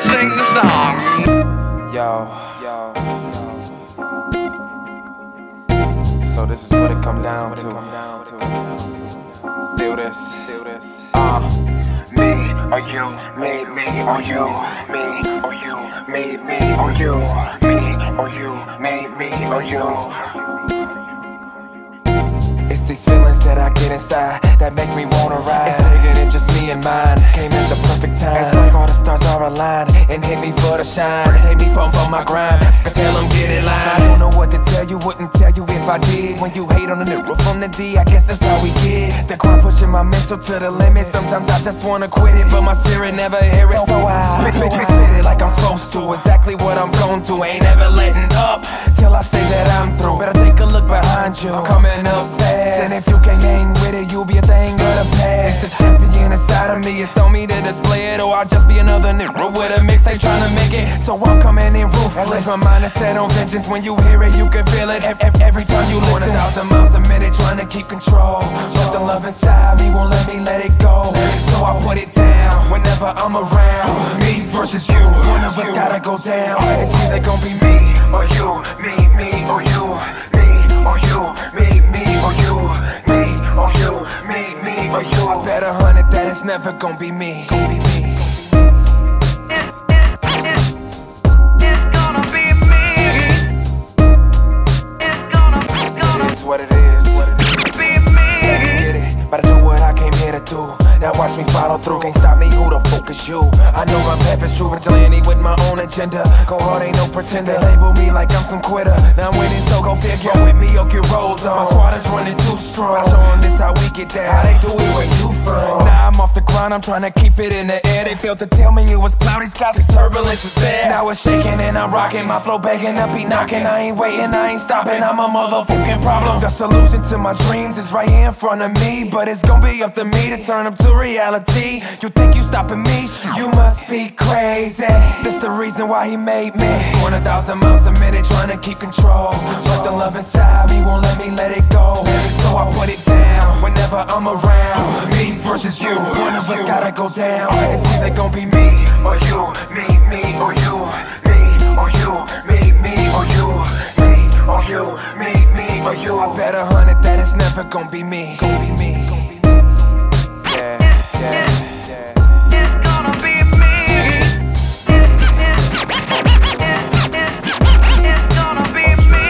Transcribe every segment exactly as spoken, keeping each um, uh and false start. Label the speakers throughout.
Speaker 1: sing the song.
Speaker 2: Yo, yo, so this is what it come down to. Feel this, feel this. Uh, me or you, me, me or you, me or you, me, me or you, me or you, me, me or you. It's these feelings that I get inside that make me wanna ride. It's bigger than just me and mine. Came at the perfect time. It's like all the stars are aligned and hit me for the shine. Hit me from for my grind. I tell them get it line. I don't know what to tell you, wouldn't tell you if I did. When you hate on the nigga from the D, I guess that's how we get. The crowd pushing my mental to the limit. Sometimes I just wanna quit it, but my spirit never hear it. So I spit, spit, spit it like I'm supposed to. Exactly what I'm going to. Ain't ever letting up till I say that I'm through. Better take a look behind you. I'm coming up fast. And if you can't hang with it, you'll be a thing of the past. It's the champion inside of me, it's on me to display it. Or I'll just be another nigga with a mixtape trying to make it. So I'm coming in ruthless. My mind is set on vengeance. When you hear it, you can feel it every time you listen. A thousand miles a minute trying to keep control, but the love inside me won't let me let it go. So I put it down whenever I'm around. Me versus you, one of us gotta go down. It's either gonna be me or you, me, me or you, me or you, me, me or you, me or you, me, me or you. I bet a hundred that it's never gonna be me. Gonna be me.
Speaker 1: It's, it's, it's, it's gonna be me. It's gonna, gonna
Speaker 2: It is what it is.
Speaker 1: be me.
Speaker 2: Let's get it. But I do what I came here to do. Now watch me follow through. Can't stop me, who the fuck is you? I know my path is true, vigilante with my own agenda. Go hard, ain't no pretender. Label me like I'm some quitter. Now I'm winning, so go figure. Go with me or get rolled on. My squad is running too strong. I show them this how we get down. How they do it where you from. Now I'm off the grind, I'm trying to keep it in the air. They failed to tell me it was cloudy skies, this turbulence is there. Now it's shaking and I'm rocking. My flow begging, I be knocking. I ain't waiting, I ain't stopping. I'm a motherfucking problem. The solution to my dreams is right here in front of me. But it's gonna be up to me to turn them to reality. You think you stopping me? You must be crazy. This the reason why he made me. Going a thousand miles a minute trying to keep control, but the love inside me won't let me let it go. So I put it down whenever I'm around. Me versus you, one of us gotta go down. It's either gonna be me or you, me, me or you, me or you, me, me or you, me or you, me, me or you. I bet a hundred that it's never gonna be me. Gonna be me. Yeah, yeah.
Speaker 1: It's gonna be me. It's, it's, it's, it's, it's gonna be me.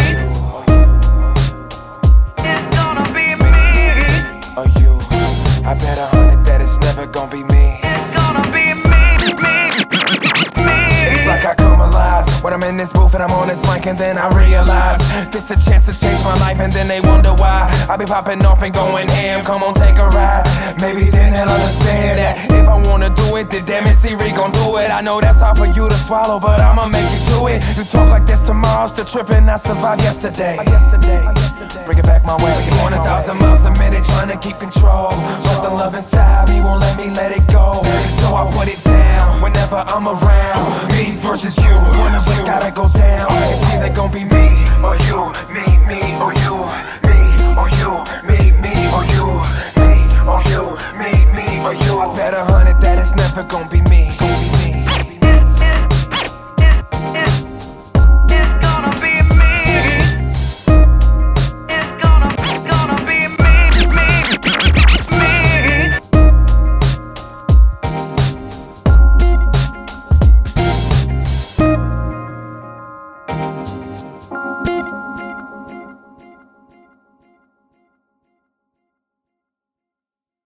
Speaker 1: It's gonna be me.
Speaker 2: Or you, I bet a hundred that it's never gonna be me.
Speaker 1: It's gonna be me, me, me.
Speaker 2: It's like I come alive when I'm in this booth and I'm on this mic, and then I realize this a chance to change my life, and then they wonder why I be popping off and going ham. Come on, take a ride. Maybe then they'll understand that if I wanna do it, then damn it, Siri gon' do it. I know that's hard for you to swallow, but I'ma make you chew it. You talk like this tomorrow, still tripping. I survived yesterday. Bring it back my way. Going a thousand miles a minute trying to keep control, but the love inside me won't let me let it go. So I put it down whenever I'm around. Me versus you, one of us gotta go down. It's either gonna be me or you, me, me or you, me or you, me, me or you, me or you, me, me or you. I bet a hundred that it's never gonna be